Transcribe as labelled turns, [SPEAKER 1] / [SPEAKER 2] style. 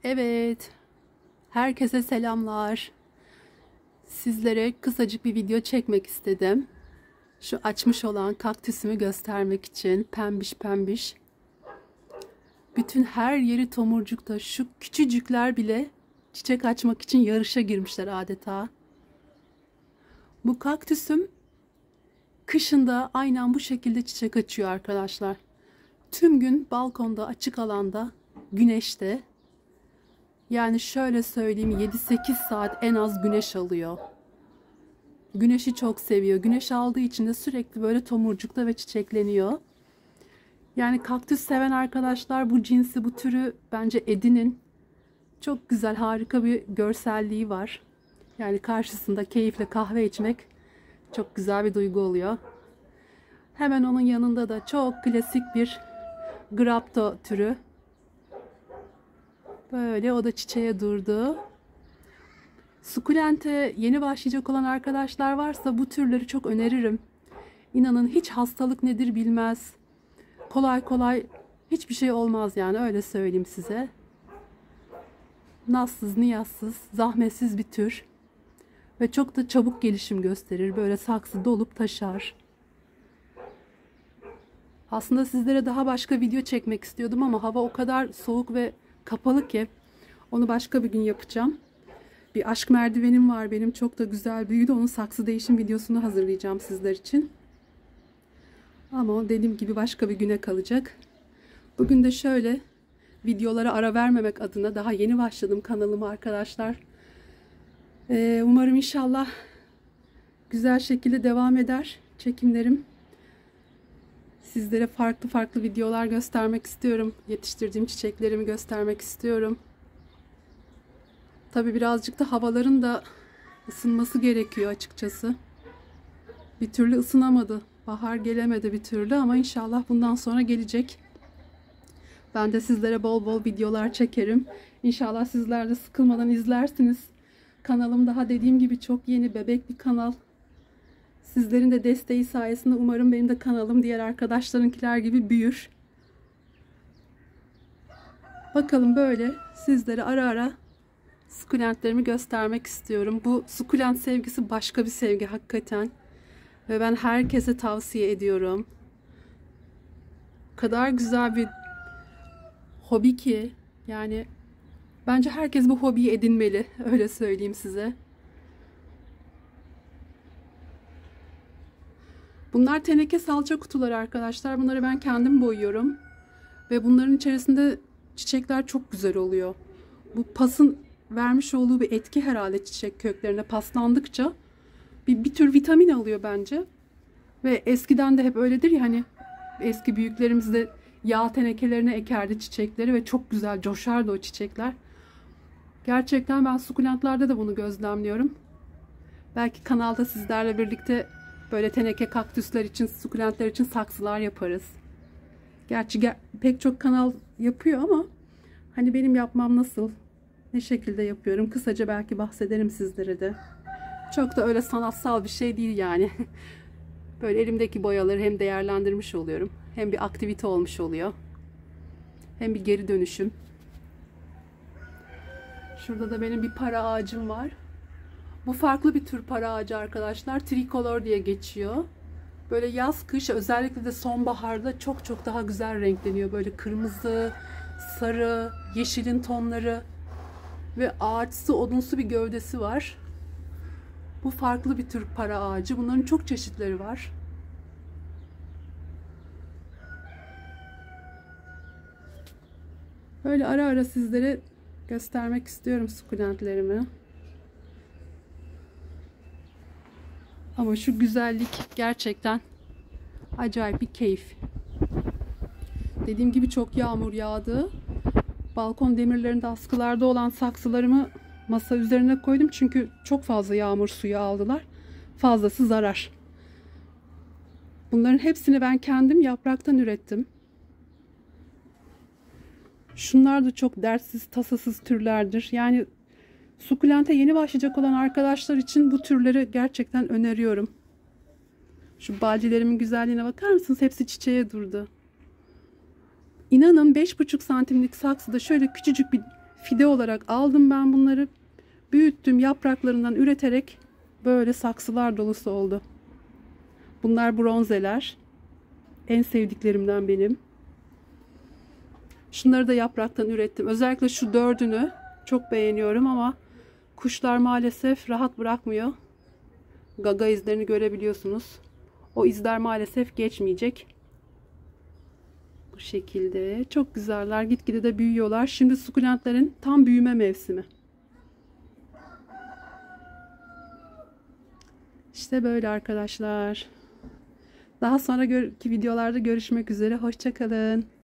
[SPEAKER 1] Evet, herkese selamlar. Sizlere kısacık bir video çekmek istedim. Şu açmış olan kaktüsümü göstermek için pembiş pembiş. Bütün her yeri tomurcukta. Şu küçücükler bile çiçek açmak için yarışa girmişler adeta. Bu kaktüsüm kışında aynen bu şekilde çiçek açıyor arkadaşlar. Tüm gün balkonda, açık alanda, güneşte. Yani şöyle söyleyeyim, 7-8 saat en az güneş alıyor. Güneşi çok seviyor. Güneş aldığı için de sürekli böyle tomurcukta ve çiçekleniyor. Yani kaktüs seven arkadaşlar bu cinsi, bu türü bence edinin. Çok güzel, harika bir görselliği var. Yani karşısında keyifle kahve içmek çok güzel bir duygu oluyor. Hemen onun yanında da çok klasik bir grapto türü. Böyle o da çiçeğe durdu. Sukulente yeni başlayacak olan arkadaşlar varsa bu türleri çok öneririm. İnanın hiç hastalık nedir bilmez. Kolay kolay hiçbir şey olmaz yani, öyle söyleyeyim size. Nazsız, niyazsız, zahmetsiz bir tür. Ve çok da çabuk gelişim gösterir. Böyle saksı dolup taşar. Aslında sizlere daha başka video çekmek istiyordum ama hava o kadar soğuk ve kapalı ki onu başka bir gün yapacağım. Bir aşk merdivenim var benim, çok da güzel büyüdü. Onun saksı değişim videosunu hazırlayacağım sizler için. Ama dediğim gibi başka bir güne kalacak. Bugün de şöyle videolara ara vermemek adına, daha yeni başladım kanalıma arkadaşlar. Umarım inşallah güzel şekilde devam eder çekimlerim. Sizlere farklı farklı videolar göstermek istiyorum. Yetiştirdiğim çiçeklerimi göstermek istiyorum. Tabii birazcık da havaların da ısınması gerekiyor açıkçası. Bir türlü ısınamadı. Bahar gelemedi bir türlü ama inşallah bundan sonra gelecek. Ben de sizlere bol bol videolar çekerim. İnşallah sizler de sıkılmadan izlersiniz. Kanalım daha dediğim gibi çok yeni, bebek bir kanal. Sizlerin de desteği sayesinde umarım benim de kanalım diğer arkadaşlarınkiler gibi büyür. Bakalım, böyle sizlere ara ara sukulentlerimi göstermek istiyorum. Bu sukulent sevgisi başka bir sevgi hakikaten. Ve ben herkese tavsiye ediyorum. O kadar güzel bir hobi ki. Yani bence herkes bu hobiyi edinmeli. Öyle söyleyeyim size. Bunlar teneke salça kutuları arkadaşlar. Bunları ben kendim boyuyorum. Ve bunların içerisinde çiçekler çok güzel oluyor. Bu pasın vermiş olduğu bir etki herhalde, çiçek köklerine paslandıkça bir tür vitamin alıyor bence. Ve eskiden de hep öyledir ya, hani eski büyüklerimiz de yağ tenekelerine ekerdi çiçekleri ve çok güzel coşardı o çiçekler. Gerçekten ben sukulentlerde de bunu gözlemliyorum. Belki kanalda sizlerle birlikte böyle teneke kaktüsler için, sukulentler için saksılar yaparız. Gerçi pek çok kanal yapıyor ama hani benim yapmam nasıl, ne şekilde yapıyorum, kısaca belki bahsederim sizlere de. Çok da öyle sanatsal bir şey değil yani. Böyle elimdeki boyaları hem değerlendirmiş oluyorum, hem bir aktivite olmuş oluyor, hem bir geri dönüşüm. Şurada da benim bir para ağacım var. Bu farklı bir tür para ağacı arkadaşlar. Trikolor diye geçiyor. Böyle yaz kış, özellikle de sonbaharda çok çok daha güzel renkleniyor. Böyle kırmızı, sarı, yeşilin tonları ve ağaçsı, odunsu bir gövdesi var. Bu farklı bir tür para ağacı. Bunların çok çeşitleri var. Böyle ara ara sizlere göstermek istiyorum sukulentlerimi. Ama şu güzellik gerçekten acayip bir keyif. Dediğim gibi çok yağmur yağdı. Balkon demirlerinde askılarda olan saksılarımı masa üzerine koydum. Çünkü çok fazla yağmur suyu aldılar. Fazlası zarar. Bunların hepsini ben kendim yapraktan ürettim. Şunlar da çok dertsiz, tasasız türlerdir. Yani sukulente yeni başlayacak olan arkadaşlar için bu türleri gerçekten öneriyorum. Şu baldilerimin güzelliğine bakar mısınız? Hepsi çiçeğe durdu. İnanın 5,5 santimlik saksıda şöyle küçücük bir Fide olarak aldım ben bunları. Büyüttüm, yapraklarından üreterek böyle saksılar dolusu oldu. Bunlar bronzeler. En sevdiklerimden benim. Şunları da yapraktan ürettim. Özellikle şu dördünü çok beğeniyorum ama kuşlar maalesef rahat bırakmıyor. Gaga izlerini görebiliyorsunuz. O izler maalesef geçmeyecek. Bu şekilde. Çok güzeller. Gitgide de büyüyorlar. Şimdi sukulentlerin tam büyüme mevsimi. İşte böyle arkadaşlar. Daha sonraki videolarda görüşmek üzere. Hoşça kalın.